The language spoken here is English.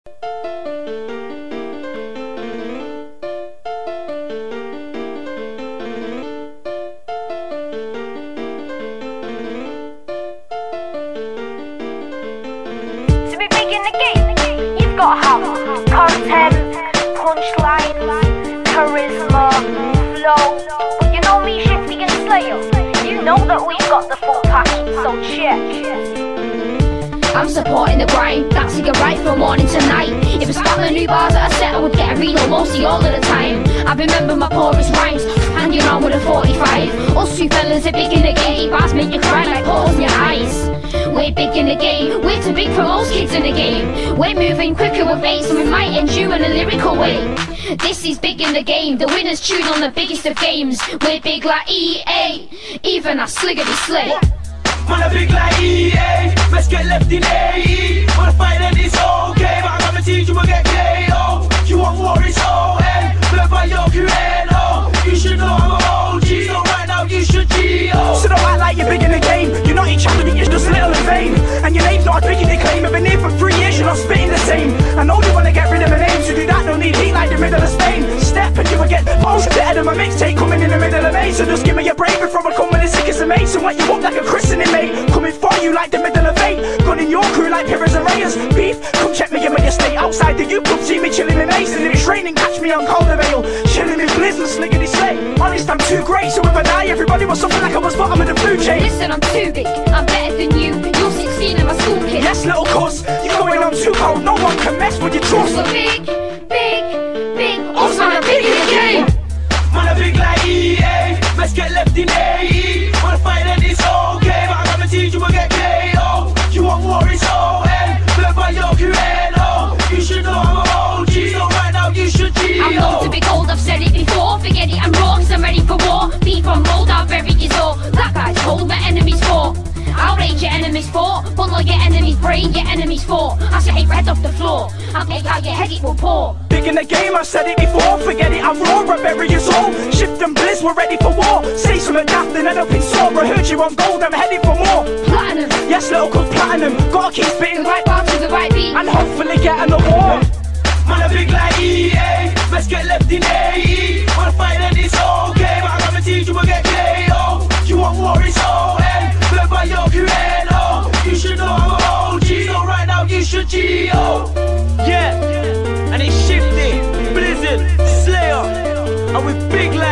To be big in the game, you've got to have content, punchline, charisma, flow. But you know me, Shifty and Slayer, you know that we've got the full package, so check. I'm supporting the grime, that's a good right from morning to night. If it's got the new bars that I set, I would get a reload mostly all of the time. I remember my poorest rhymes, hanging on with a 45. Us two fellas are big in the game, bars make you cry like holes in your eyes. We're big in the game, we're too big for most kids in the game. We're moving quicker with bass and we might end you in a lyrical way. This is big in the game, the winners tune on the biggest of games. We're big like EA, even a sliggity slay. Man, I'm big like EA, let's get left in AE. Wanna fight then it's okay, but I'm gonna teach you will get KO. You want war, it's ON, blood by your QNO. You should know I'm a OG, so right now you should GO. So don't act like you're big in the game, you're not each other, you're just little in vain. And your name's not as big as they claim, I've been here for 3 years, you're not spitting the same. I know you wanna get rid of my name, to do that don't need heat like the middle of Spain. Step and you will get most better than my mixtape coming in the middle of May. So just give me your brain before I come with the sickest of mates. And what you up like a christening mate, coming for you like the middle of 8. Gun in your crew like Pillars and Reyes. Beef, come check me in my estate. Outside the U club, see me chilling in Ace. And if it's raining, catch me on Calder Vale, chilling in Blizz and slickety slay. Honest, I'm too great, so if I die, everybody was something like I was bottom of the food chain. Listen, I'm too big, I'm better than you. You're 16 and my school kid. Yes, little cuz, you're going on too cold. No one can mess with your trust. So big, us man are big in the game. Man, I'm big like EA, let's get left in AE. Wanna fight then it's okay, but I'm gonna teach you will get KO. You want war, it's ON, blood by your QNO. You should know I'm a OG, so right now you should GO. I'm known to be cold, I've said it before. Forget it, I'm raw, cause I'm ready for war. Beef on rolled, I'll bury his all. That guy's cold, my enemy's for. I'll rage your enemy's for. Bundle your enemy's brain, your enemy's for. I say hey, red off the floor, I'll take out your head, it will pour. Big in the game, I've said it before. Forget it, I'm raw, I bury your soul. Shift and Blizz, we're ready for war. Say something daft and end up in sore. I heard you on gold, I'm heading for more. Platinum, yes, little cuz platinum. Gotta keep spitting the right bar to the right beat, and hopefully get an award. Man, I'm big like EA, let's get left in AE. Wanna fight then it's okay, but I'm gonna teach you will get KO. You want war, it's ON, blood by your QNO. You should know I'm a OG, so right now you should GO. Yeah, and it's Shifty, Blizzard, Slayer, and we're big like